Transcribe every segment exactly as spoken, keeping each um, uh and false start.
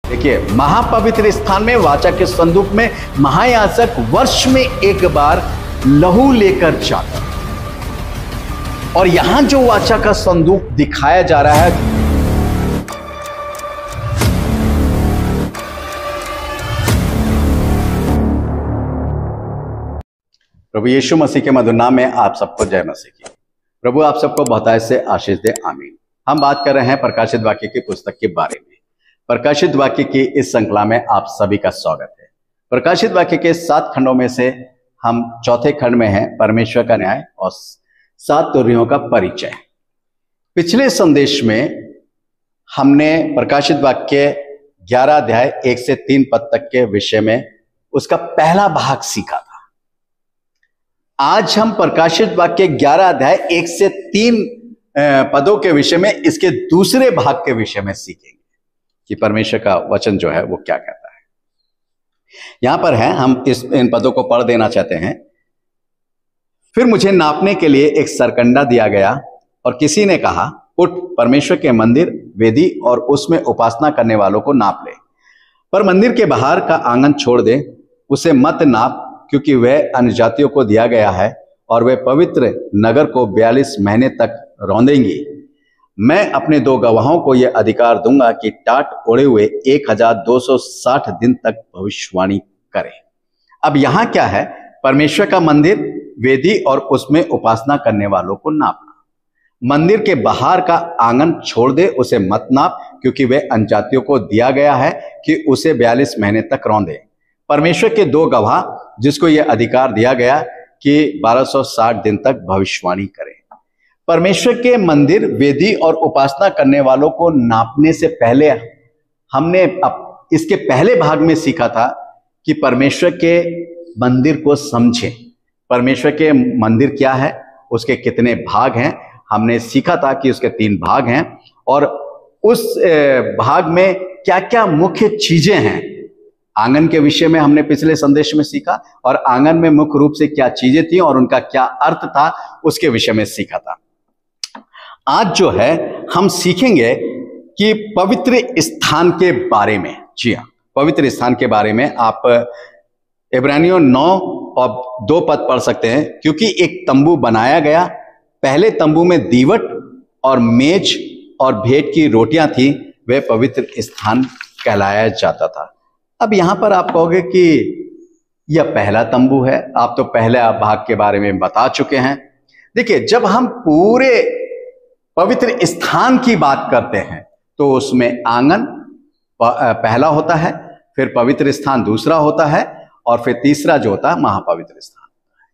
देखिए, महापवित्र स्थान में वाचा के संदूक में महायाजक वर्ष में एक बार लहू लेकर जाता, और यहां जो वाचा का संदूक दिखाया जा रहा है, प्रभु यीशु मसीह के मधुर नाम में आप सबको जय मसीह की। प्रभु आप सबको बहुतायत से आशीष दे, आमीन। हम बात कर रहे हैं प्रकाशित वाक्य की पुस्तक के बारे में। प्रकाशित वाक्य की इस श्रृंखला में आप सभी का स्वागत है। प्रकाशित वाक्य के सात खंडों में से हम चौथे खंड में हैं, परमेश्वर का न्याय और सात तुरहियों का परिचय। पिछले संदेश में हमने प्रकाशित वाक्य ग्यारह अध्याय एक से तीन पद तक के विषय में उसका पहला भाग सीखा था। आज हम प्रकाशित वाक्य ग्यारह अध्याय एक से तीन पदों के विषय में इसके दूसरे भाग के विषय में सीखेंगे कि परमेश्वर का वचन जो है वो क्या कहता है। यहां पर है, हम इस इन पदों को पढ़ देना चाहते हैं। फिर मुझे नापने के लिए एक सरकंडा दिया गया और किसी ने कहा, उठ, परमेश्वर के मंदिर, वेदी और उसमें उपासना करने वालों को नाप ले, पर मंदिर के बाहर का आंगन छोड़ दे, उसे मत नाप, क्योंकि वह अन्य जातियों को दिया गया है और वे पवित्र नगर को बयालीस महीने तक रौंदेंगी। मैं अपने दो गवाहों को यह अधिकार दूंगा कि टाट ओढ़े हुए एक हजार दो सौ साठ दिन तक भविष्यवाणी करें। अब यहां क्या है? परमेश्वर का मंदिर, वेदी और उसमें उपासना करने वालों को नापना। मंदिर के बाहर का आंगन छोड़ दे, उसे मत नाप, क्योंकि वह अन्यजातियों को दिया गया है कि उसे बयालीस महीने तक रौंदे। परमेश्वर के दो गवाह, जिसको यह अधिकार दिया गया कि बारह सौ साठ दिन तक भविष्यवाणी करें। परमेश्वर के मंदिर, वेदी और उपासना करने वालों को नापने से पहले हमने अब इसके पहले भाग में सीखा था कि परमेश्वर के मंदिर को समझें। परमेश्वर के मंदिर क्या है, उसके कितने भाग हैं, हमने सीखा था कि उसके तीन भाग हैं, और उस भाग में क्या क्या मुख्य चीजें हैं। आंगन के विषय में हमने पिछले संदेश में सीखा, और आंगन में मुख्य रूप से क्या चीजें थी और उनका क्या अर्थ था, उसके विषय में सीखा था। आज जो है हम सीखेंगे कि पवित्र स्थान के बारे में। जी हाँ, पवित्र स्थान के बारे में आप इब्रानियों नौ और दो पद पढ़ सकते हैं। क्योंकि एक तंबू बनाया गया, पहले तंबू में दीवट और मेज और भेंट की रोटियां थी, वह पवित्र स्थान कहलाया जाता था। अब यहां पर आप कहोगे कि यह पहला तंबू है, आप तो पहले भाग के बारे में बता चुके हैं। देखिए, जब हम पूरे पवित्र स्थान की बात करते हैं तो उसमें आंगन पहला होता है, फिर पवित्र स्थान दूसरा होता है, और फिर तीसरा जो होता है महापवित्र स्थान।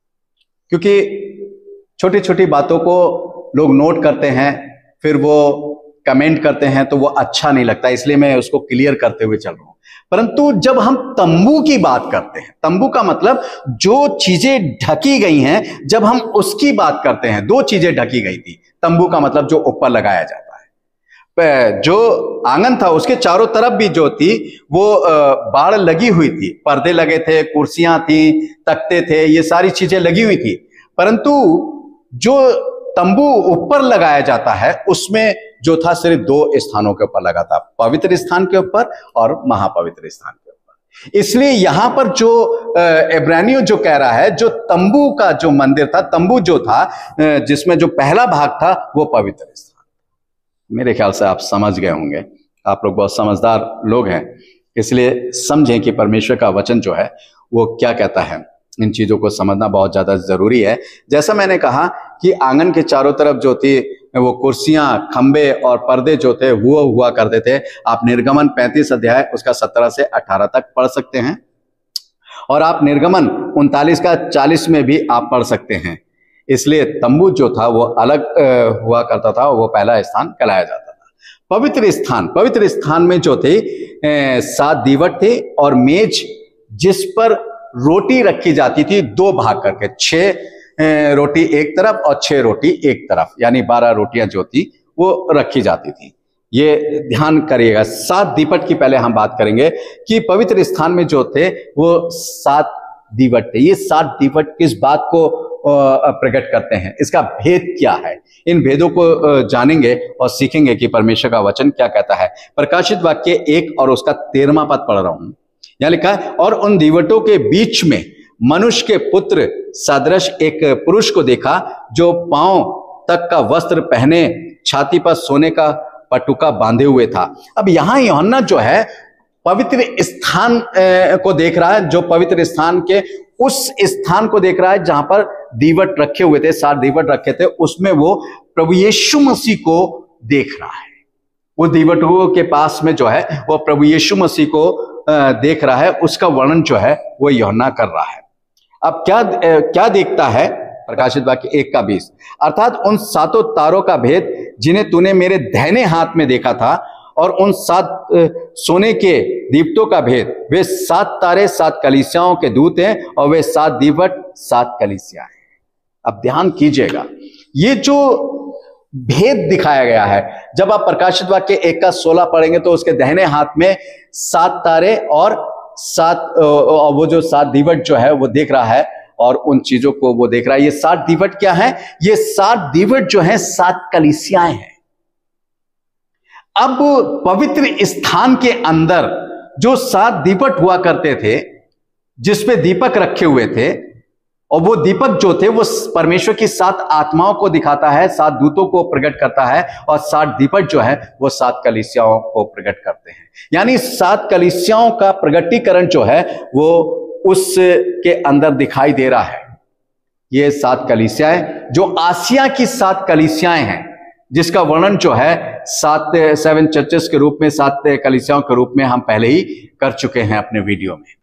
क्योंकि छोटी छोटी बातों को लोग नोट करते हैं, फिर वो कमेंट करते हैं, तो वो अच्छा नहीं लगता, इसलिए मैं उसको क्लियर करते हुए चल रहा हूं। परंतु जब हम तंबू की बात करते हैं, तंबू का मतलब जो चीजें ढकी गई हैं, जब हम उसकी बात करते हैं, दो चीजें ढकी गई थी। तंबू का मतलब जो ऊपर लगाया जाता है, जो आंगन था उसके चारों तरफ भी जो थी वो बाड़ लगी हुई थी, पर्दे लगे थे, कुर्सियां थी, तख्ते थे, ये सारी चीजें लगी हुई थी। परंतु जो तंबू ऊपर लगाया जाता है उसमें जो था सिर्फ दो स्थानों के ऊपर लगा था, पवित्र स्थान के ऊपर और महापवित्र स्थान के ऊपर। इसलिए यहां पर जो इब्रानियों जो कह रहा है, जो तंबू का जो मंदिर था, तंबू जो था जिसमें जो पहला भाग था वो पवित्र स्थान। मेरे ख्याल से आप समझ गए होंगे, आप लोग बहुत समझदार लोग हैं, इसलिए समझें कि परमेश्वर का वचन जो है वो क्या कहता है। इन चीजों को समझना बहुत ज्यादा जरूरी है। जैसा मैंने कहा कि आंगन के चारों तरफ जो थी वो कुर्सियां, खंबे और पर्दे जो थे वो हुआ करते थे। आप निर्गमन पैंतीस अध्याय उसका सत्रह से अठारह तक पढ़ सकते हैं, और आप निर्गमन उनतालीस का चालीस में भी आप पढ़ सकते हैं। इसलिए तंबू जो था वो अलग हुआ करता था, वो पहला स्थान कहलाया जाता था। पवित्र स्थान, पवित्र स्थान में जो थे सात दीवट थे और मेज जिस पर रोटी रखी जाती थी, दो भाग करके, छह रोटी एक तरफ और छह रोटी एक तरफ, यानी बारह रोटियां जो थी वो रखी जाती थी। ये ध्यान करिएगा। सात दीवट की पहले हम बात करेंगे कि पवित्र स्थान में जो थे वो सात दीवट थे। ये सात दीवट किस बात को प्रकट करते हैं। इसका भेद क्या है, इन भेदों को जानेंगे और सीखेंगे कि परमेश्वर का वचन क्या कहता है। प्रकाशित वाक्य एक और उसका तेरहवां पद पढ़ रहा हूं। यहां लिखा है, और उन दीवटों के बीच में मनुष्य के पुत्र सदृश एक पुरुष को देखा, जो पांव तक का वस्त्र पहने, छाती पर सोने का पटुका बांधे हुए था। अब यहां यूहन्ना जो है पवित्र स्थान को देख रहा है, जो पवित्र स्थान के उस स्थान को देख रहा है जहां पर दीवट रखे हुए थे, सात दीवट रखे थे, उसमें वो प्रभु यीशु मसीह को देख रहा है। वो दीवटों के पास में जो है वो प्रभु यीशु मसीह को देख रहा है। उसका वर्णन जो है वो यूहन्ना कर रहा है। अब क्या क्या देखता है? प्रकाशित वाक्य एक का बीस, अर्थात उन सातों तारों का भेद जिन्हें तूने मेरे दाहिने हाथ में देखा था, और उन सात सोने के दीवटों का भेद, वे सात तारे सात कलीसियाओं के दूत हैं, और वे सात दीवट सात कलीसियां हैं। अब ध्यान कीजिएगा, ये जो भेद दिखाया गया है, जब आप प्रकाशित वाक्य एक का सोलह पढ़ेंगे तो उसके दाहिने हाथ में सात तारे और सात वो जो सात दीवट जो है वो देख रहा है, और उन चीजों को वो देख रहा है। ये सात दीवट क्या है? ये सात दीवट जो है सात कलीसियाएं हैं। अब पवित्र स्थान के अंदर जो सात दीपक हुआ करते थे, जिसपे दीपक रखे हुए थे, और वो दीपक जो थे वो परमेश्वर की सात आत्माओं को दिखाता है, सात दूतों को प्रकट करता है, और सात दीपक जो है वो सात कलीसियाओं को प्रकट करते हैं। यानी सात कलीसियाओं का प्रगटीकरण जो है वो उसके अंदर दिखाई दे रहा है। ये सात कलीसियाएं जो आसिया की सात कलीसियाएं हैं, जिसका वर्णन जो है सात सेवन चर्चेस के रूप में, सात कलीसियाओं के रूप में हम पहले ही कर चुके हैं अपने वीडियो में।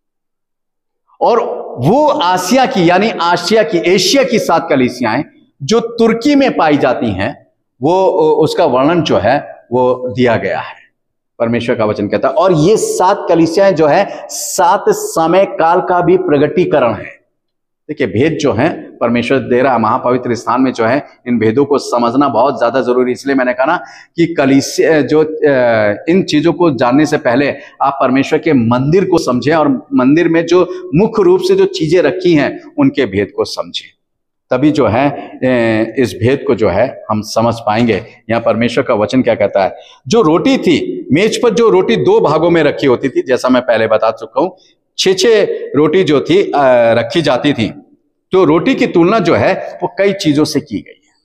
और वो आसिया की यानी आसिया की एशिया की सात कलीसियाएं जो तुर्की में पाई जाती हैं, वो उसका वर्णन जो है वो दिया गया है। परमेश्वर का वचन कहता है, और ये सात कलीसियाएं जो है सात समय काल का भी प्रगटीकरण है। देखिए, भेद जो है परमेश्वर दे रहा है महापवित्र स्थान में जो है, इन भेदों को समझना बहुत ज्यादा जरूरी। इसलिए मैंने कहा ना कि कलीसिया जो इन चीजों को जानने से पहले आप परमेश्वर के मंदिर को समझें, और मंदिर में जो मुख्य रूप से जो चीजें रखी हैं उनके भेद को समझें, तभी जो है इस भेद को जो है हम समझ पाएंगे। यहाँ परमेश्वर का वचन क्या कहता है। जो रोटी थी, मेज पर जो रोटी दो भागों में रखी होती थी, जैसा मैं पहले बता चुका हूं, छह छह रोटी जो थी रखी जाती थी, तो रोटी की तुलना जो है वो कई चीजों से की गई है।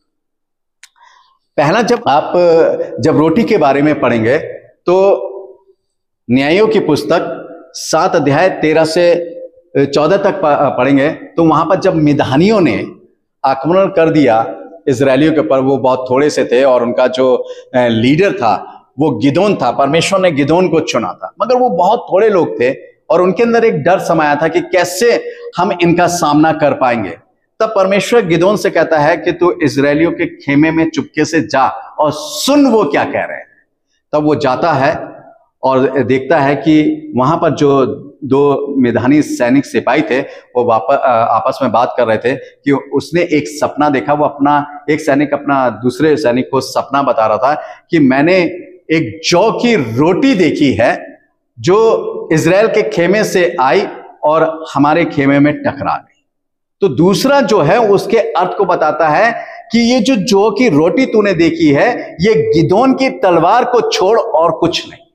पहला, जब आप जब रोटी के बारे में पढ़ेंगे तो न्यायों की पुस्तक सात अध्याय तेरह से चौदह तक पढ़ेंगे, तो वहां पर जब मिधानियों ने आक्रमण कर दिया इजरायलियों के ऊपर, वो बहुत थोड़े से थे, और उनका जो लीडर था वो गिदोन था। परमेश्वर ने गिदोन को चुना था, मगर वो बहुत थोड़े लोग थे, और उनके अंदर एक डर समाया था कि कैसे हम इनका सामना कर पाएंगे। तब परमेश्वर गिदोन से कहता है कि तू इजरायलियों के खेमे में चुपके से जा और सुन वो क्या कह रहे हैं। तब वो जाता है और देखता है कि वहां पर जो दो मिधानी सैनिक सिपाही थे वो वापस आपस में बात कर रहे थे कि उसने एक सपना देखा। वो अपना एक सैनिक अपना दूसरे सैनिक को सपना बता रहा था कि मैंने एक जौ की रोटी देखी है जो इजराइल के खेमे से आई और हमारे खेमे में टकरा गई। तो दूसरा जो है उसके अर्थ को बताता है कि ये जो जौ की रोटी तूने देखी है, ये गिदोन की तलवार को छोड़ और कुछ नहीं,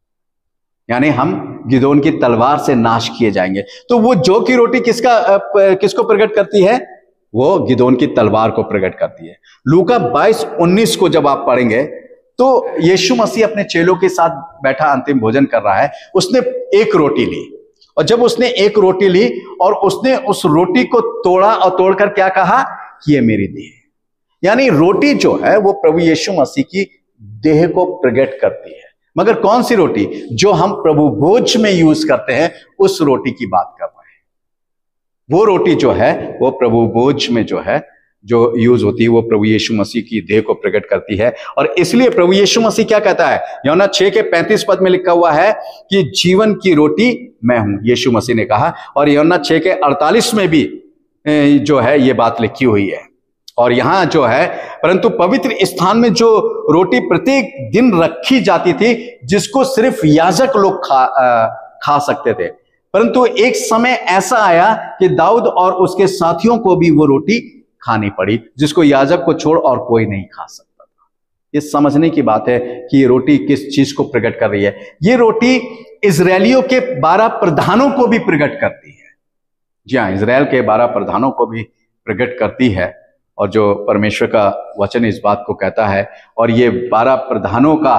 यानी हम गिदोन की तलवार से नाश किए जाएंगे। तो वो जौ की रोटी किसका किसको प्रकट करती है? वो गिदोन की तलवार को प्रकट करती है। लूका बाईस उन्नीस को जब आप पढ़ेंगे तो यीशु मसीह अपने चेलों के साथ बैठा अंतिम भोजन कर रहा है। उसने एक रोटी ली, और जब उसने एक रोटी ली और उसने उस रोटी को तोड़ा और तोड़कर क्या कहा कि ये मेरी देह है। यानी रोटी जो है वो प्रभु यीशु मसीह की देह को प्रकट करती है। मगर कौन सी रोटी? जो हम प्रभु भोज में यूज करते हैं, उस रोटी की बात कर रहे हैं। वो रोटी जो है वो प्रभु भोज में जो है जो यूज होती है, वो प्रभु यीशु मसीह की देह को प्रकट करती है। और इसलिए प्रभु यीशु मसीह क्या कहता है? यूहन्ना छह के पैंतीस पद में लिखा हुआ है कि जीवन की रोटी मैं हूं, यीशु मसीह ने कहा। और यूहन्ना छह के अड़तालीस में भी जो है ये बात लिखी हुई है। और यहां जो है, परंतु पवित्र स्थान में जो रोटी प्रत्येक दिन रखी जाती थी, जिसको सिर्फ याजक लोग खा आ, खा सकते थे, परंतु एक समय ऐसा आया कि दाऊद और उसके साथियों को भी वो रोटी खानी पड़ी, जिसको याजक को छोड़ और कोई नहीं खा सकता था। ये समझने की बात है कि ये रोटी किस चीज को प्रकट कर रही है। ये रोटी इजरायलियों के बारह प्रधानों को भी प्रकट करती है। जी हाँ, इजराइल के बारह प्रधानों को भी प्रकट करती है, और जो परमेश्वर का वचन इस बात को कहता है। और ये बारह प्रधानों का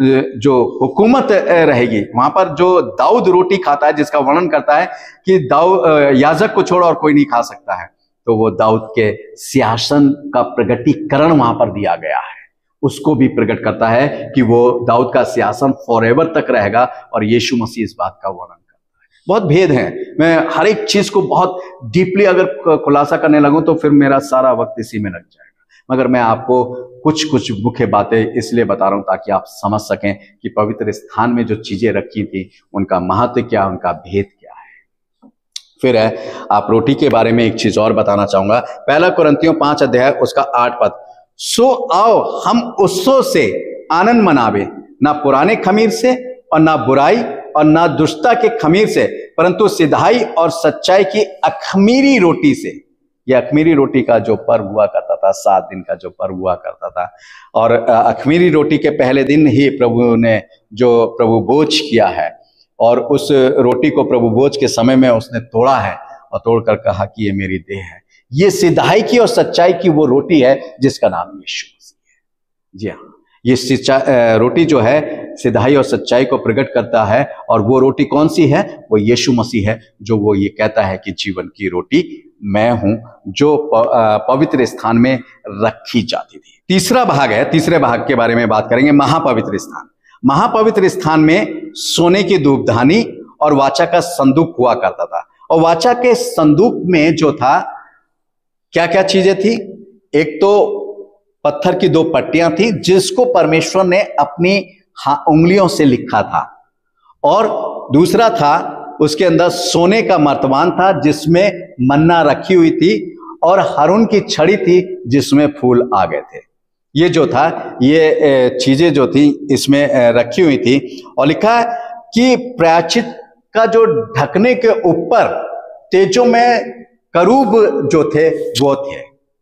जो हुकूमत रहेगी, वहां पर जो दाऊद रोटी खाता है, जिसका वर्णन करता है कि दाऊद याजक को छोड़ और कोई नहीं खा सकता है, तो वो दाऊद के सिंहासन का प्रगटीकरण वहां पर दिया गया है। उसको भी प्रकट करता है कि वो दाऊद का सिंहासन फॉरएवर तक रहेगा, और यीशु मसीह इस बात का वर्णन करता है। बहुत भेद है, मैं हर एक चीज को बहुत डीपली अगर खुलासा करने लगूं तो फिर मेरा सारा वक्त इसी में लग जाएगा, मगर मैं आपको कुछ कुछ मुख्य बातें इसलिए बता रहा हूं ताकि आप समझ सकें कि पवित्र स्थान में जो चीजें रखी थी उनका महत्व क्या, उनका भेद क्या है। फिर है, आप रोटी के बारे में एक चीज और बताना चाहूंगा। पहला कुरिन्थियों पांच अध्याय उसका आठ पद, सो आओ हम उत्सव से आनंद मनावे, ना पुराने खमीर से और ना बुराई और ना दुष्टता के खमीर से, परंतु सिधाई और सच्चाई की अखमीरी रोटी से। यह अखमीरी रोटी का जो पर्व हुआ करता था, सात दिन का जो पर्व हुआ करता था, और अखमीरी रोटी के पहले दिन ही प्रभु ने जो प्रभु भोज किया है, और उस रोटी को प्रभु भोज के समय में उसने तोड़ा है और तोड़कर कहा कि ये मेरी देह है। ये सिधाई की और सच्चाई की वो रोटी है जिसका नाम यीशु मसीह है। जी हाँ, ये सच्चाई रोटी जो है सिधाई और सच्चाई को प्रकट करता है, और वो रोटी कौन सी है? वो यीशु मसीह है, जो वो ये कहता है कि जीवन की रोटी मैं हूं, जो पवित्र स्थान में रखी जाती थी। तीसरा भाग है, तीसरे भाग के बारे में बात करेंगे, महापवित्र स्थान। महापवित्र स्थान में सोने की धूपदानी और वाचा का संदूक हुआ करता था, और वाचा के संदूक में जो था क्या क्या चीजें थी? एक तो पत्थर की दो पट्टियां थी जिसको परमेश्वर ने अपनी उंगलियों से लिखा था, और दूसरा था उसके अंदर सोने का मर्तबान था जिसमें मन्ना रखी हुई थी, और हारून की छड़ी थी जिसमें फूल आ गए थे। ये जो था, ये चीजें जो थी इसमें रखी हुई थी, और लिखा है कि प्रायश्चित का जो ढकने के ऊपर तेजों में करूब जो थे वो थे।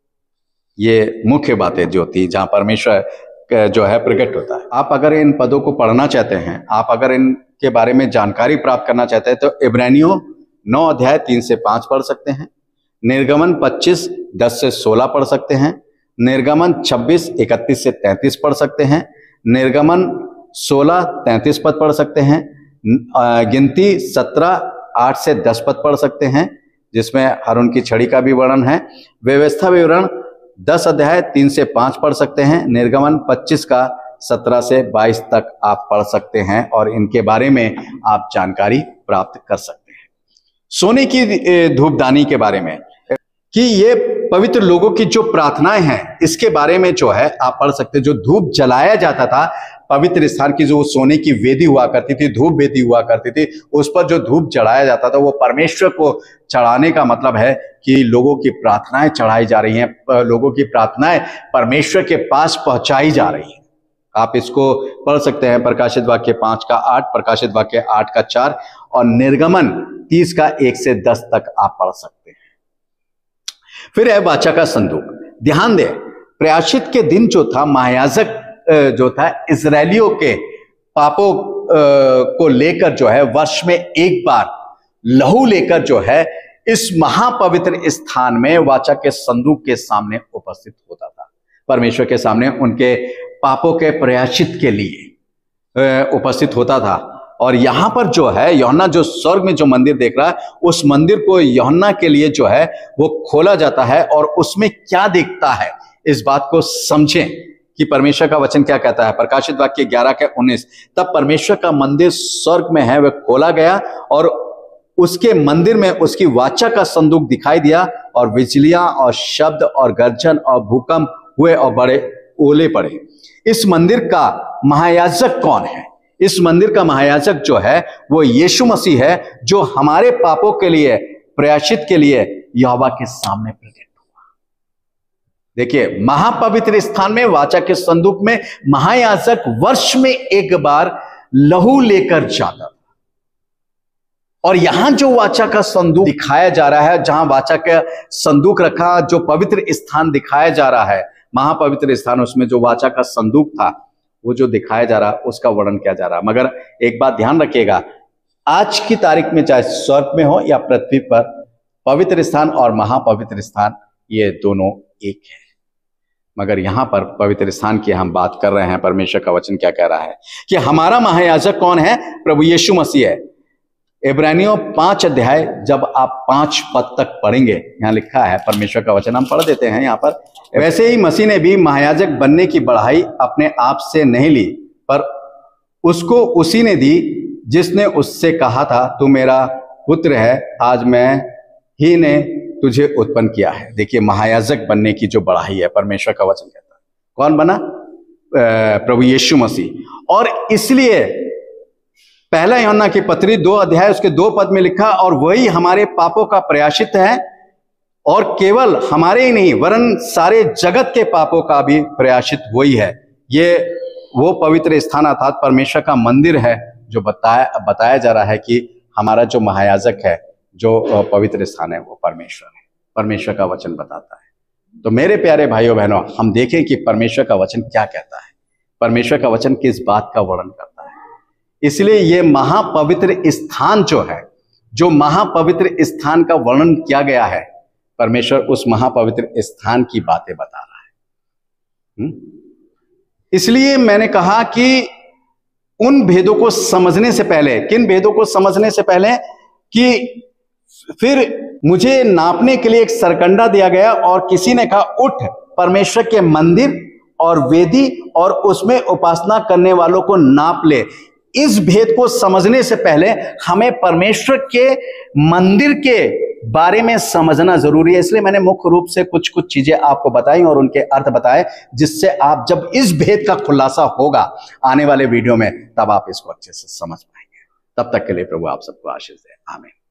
ये मुख्य बातें जो थी जहां परमेश्वर जो है प्रकट होता है। आप अगर इन पदों को पढ़ना चाहते हैं, आप अगर इनके बारे में जानकारी प्राप्त करना चाहते हैं, तो इब्रानियों नौ अध्याय तीन से पांच पढ़ सकते हैं, निर्गमन पच्चीस दस से सोलह पढ़ सकते हैं, निर्गमन छब्बीस इकतीस से तैंतीस पढ़ सकते हैं, निर्गमन सोलह तैंतीस पद पढ़ सकते हैं, गिनती सत्रह आठ से दस पद पढ़ सकते हैं जिसमें हारून की छड़ी का भी वर्णन है, व्यवस्था विवरण दस अध्याय तीन से पांच पढ़ सकते हैं, निर्गमन पच्चीस का सत्रह से बाईस तक आप पढ़ सकते हैं, और इनके बारे में आप जानकारी प्राप्त कर सकते हैं। सोने की धूपदानी के बारे में कि ये पवित्र लोगों की जो प्रार्थनाएं हैं, इसके बारे में जो है आप पढ़ सकते हैं। जो धूप जलाया जाता था पवित्र स्थान की, जो सोने की वेदी हुआ करती थी, धूप वेदी हुआ करती थी, उस पर जो धूप चढ़ाया जाता था वो परमेश्वर को चढ़ाने का मतलब है कि लोगों की प्रार्थनाएं चढ़ाई जा रही हैं, लोगों की प्रार्थनाएं परमेश्वर के पास पहुंचाई जा रही हैं। आप इसको पढ़ सकते हैं, प्रकाशित वाक्य पांच का आठ, प्रकाशित वाक्य आठ का चार, और निर्गमन तीस का एक से दस तक आप पढ़ सकते हैं। फिर है वाचा का संदूक। ध्यान दें, प्रायश्चित के दिन जो था, महायाजक जो था इजरायलियों के पापों को लेकर जो है वर्ष में एक बार लहू लेकर जो है इस महापवित्र स्थान में वाचा के संदूक के सामने उपस्थित होता था, परमेश्वर के सामने उनके पापों के प्रायश्चित के लिए उपस्थित होता था। और यहां पर जो है यूहन्ना जो स्वर्ग में जो मंदिर देख रहा है, उस मंदिर को यूहन्ना के लिए जो है वो खोला जाता है, और उसमें क्या दिखता है इस बात को समझें कि परमेश्वर का वचन क्या कहता है। प्रकाशित वाक्य ग्यारह के उन्नीस, तब परमेश्वर का मंदिर स्वर्ग में है वह खोला गया, और उसके मंदिर में उसकी वाचा का संदूक दिखाई दिया, और बिजलियां और शब्द और गर्जन और भूकंप हुए और बड़े ओले पड़े। इस मंदिर का महायाजक कौन है? इस मंदिर का महायाजक जो है वो यीशु मसीह है, जो हमारे पापों के लिए, प्रायश्चित के लिए यहोवा के सामने प्रकट हुआ। देखिए, महापवित्र स्थान में वाचा के संदूक में महायाजक वर्ष में एक बार लहू लेकर जाता था, और यहां जो वाचा का संदूक दिखाया जा रहा है, जहां वाचा का संदूक रखा, जो पवित्र स्थान दिखाया जा रहा है, महापवित्र स्थान, उसमें जो वाचा का संदूक था वो जो दिखाया जा रहा, उसका वर्णन किया जा रहा। मगर एक बात ध्यान रखिएगा, आज की तारीख में चाहे स्वर्ग में हो या पृथ्वी पर, पवित्र स्थान और महापवित्र स्थान ये दोनों एक है। मगर यहां पर पवित्र स्थान की हम बात कर रहे हैं। परमेश्वर का वचन क्या कह रहा है कि हमारा महायाजक कौन है? प्रभु यीशु मसीह है। इब्रानियों पांच अध्याय जब आप पांच पद तक पढ़ेंगे, यहां लिखा है, परमेश्वर का वचन हम पढ़ देते हैं यहां पर। वैसे ही मसीह ने भी महायाजक बनने की बढ़ाई अपने आप से नहीं ली, पर उसको उसी ने दी जिसने उससे कहा था, तू मेरा पुत्र है, आज मैं ही ने तुझे उत्पन्न किया है। देखिए, महायाजक बनने की जो बढ़ाई है, परमेश्वर का वचन कहता है। कौन बना? प्रभु यीशु मसीह। और इसलिए पहला यूहन्ना की पत्री दो अध्याय उसके दो पद में लिखा, और वही हमारे पापों का प्रायश्चित है, और केवल हमारे ही नहीं वरन सारे जगत के पापों का भी प्रायश्चित वही है। ये वो पवित्र स्थान अर्थात परमेश्वर का मंदिर है जो बताया बताया जा रहा है कि हमारा जो महायाजक है, जो पवित्र स्थान है, वो परमेश्वर है। परमेश्वर का वचन बताता है। तो मेरे प्यारे भाइयों बहनों, हम देखें कि परमेश्वर का वचन क्या कहता है, परमेश्वर का वचन किस बात का वर्णन करता है। इसलिए ये महापवित्र स्थान जो है, जो महापवित्र स्थान का वर्णन किया गया है, परमेश्वर उस महापवित्र स्थान की बातें बता रहा है। हुँ? इसलिए मैंने कहा कि उन भेदों को समझने से पहले, किन भेदों को समझने से पहले, कि फिर मुझे नापने के लिए एक सरकंडा दिया गया और किसी ने कहा, उठ परमेश्वर के मंदिर और वेदी और उसमें उपासना करने वालों को नाप ले। इस भेद को समझने से पहले हमें परमेश्वर के मंदिर के बारे में समझना जरूरी है। इसलिए मैंने मुख्य रूप से कुछ कुछ चीजें आपको बताई और उनके अर्थ बताए, जिससे आप जब इस भेद का खुलासा होगा आने वाले वीडियो में, तब आप इसको अच्छे से समझ पाएंगे। तब तक के लिए प्रभु आप सबको आशीष दे। आमीन।